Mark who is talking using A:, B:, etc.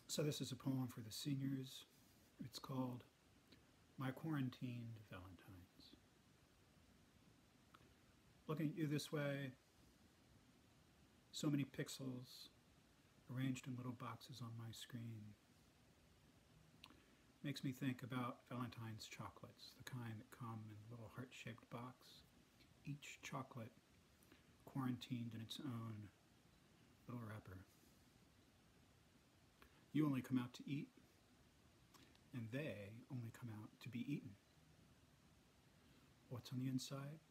A: So this is a poem for the seniors. It's called My Quarantined Valentines. Looking at you this way, so many pixels arranged in little boxes on my screen. Makes me think about Valentine's chocolates, the kind that come in a little heart-shaped box. Each chocolate quarantined in its own little wrapper. You only come out to eat, and they only come out to be eaten. What's on the inside?